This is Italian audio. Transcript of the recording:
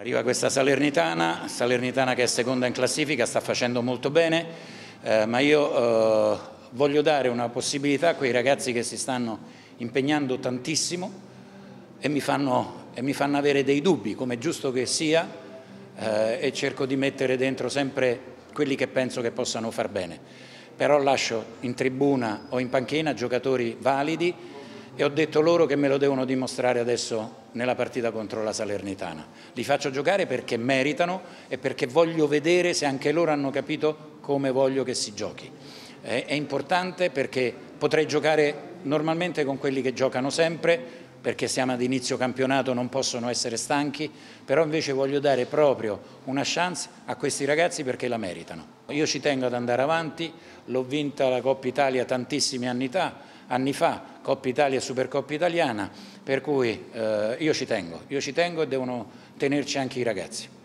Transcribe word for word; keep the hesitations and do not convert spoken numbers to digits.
Arriva questa Salernitana, Salernitana che è seconda in classifica, sta facendo molto bene, eh, ma io eh, voglio dare una possibilità a quei ragazzi che si stanno impegnando tantissimo e mi fanno, e mi fanno avere dei dubbi, come è giusto che sia, eh, e cerco di mettere dentro sempre quelli che penso che possano far bene. Però lascio in tribuna o in panchina giocatori validi e ho detto loro che me lo devono dimostrare adesso nella partita contro la Salernitana. Li faccio giocare perché meritano e perché voglio vedere se anche loro hanno capito come voglio che si giochi. È importante perché potrei giocare normalmente con quelli che giocano sempre, perché siamo ad inizio campionato, non possono essere stanchi, però invece voglio dare proprio una chance a questi ragazzi perché la meritano. Io ci tengo ad andare avanti, l'ho vinta la Coppa Italia tantissimi anni fa, anni fa, Coppa Italia e Supercoppa Italiana, per cui eh, io ci tengo, io ci tengo e devono tenerci anche i ragazzi.